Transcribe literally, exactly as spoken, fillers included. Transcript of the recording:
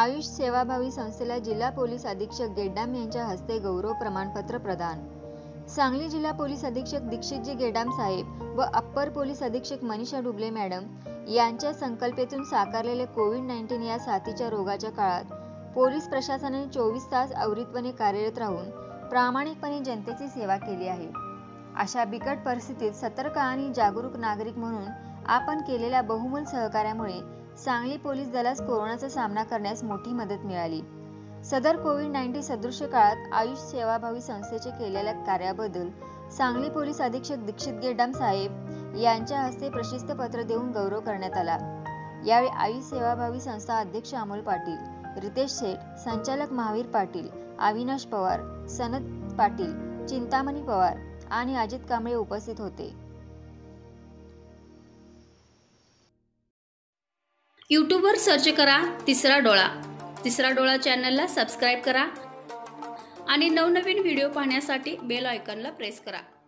आयुष सेवाभावी संस्थेला जिल्हा पोलीस अधीक्षक गेडाम यांच्या हस्ते गौरव प्रमाणपत्र प्रदान। सांगली जिल्हा पोलीस अधीक्षक दीक्षितजी गेडाम साहेब व अप्पर पोलीस अधीक्षक मनीषा डुबले मॅडम यांच्या संकल्पनेतून साकारलेले कोविड नाईन्टीन या साथीच्या रोगाच्या काळात पोलीस प्रशासनाने चोवीस तास अविरतपणे कार्यरत राहून प्रामाणिकपणे जनतेची सेवा केली आहे। अशा बिकट परिस्थितीत सतर्क आणि जागरूक नागरिक म्हणून आपण केलेल्या बहुमोल सहकार्यामुळे सांगली पोलीस दलास कोरोनाचा सामना करण्यास मोठी मदत मिळाली। सदर कोविड नाईन्टीन सदृश्य काळात आयुष सेवाभावी संस्थेचे केलेल्या कार्याबद्दल सांगली पोलीस अधीक्षक दीक्षित गेडाम साहेब यांच्या हस्ते प्रशस्ती पत्र देऊन गौरव करण्यात आला। यावेळी आयुष सेवाभावी संस्था अध्यक्ष अमोल पाटील, रितेश शेठ, संचालक महावीर पाटील, अविनाश पवार, सनत पाटील, चिंतामणी पवार आणि अजित कांबळे उपस्थित होते। यूट्यूबवर सर्च करा तिसरा डोळा। तिसरा डोळा चॅनलला सबस्क्राइब करा आणि नवनवीन व्हिडिओ पाहण्यासाठी बेल आयकॉनला प्रेस करा।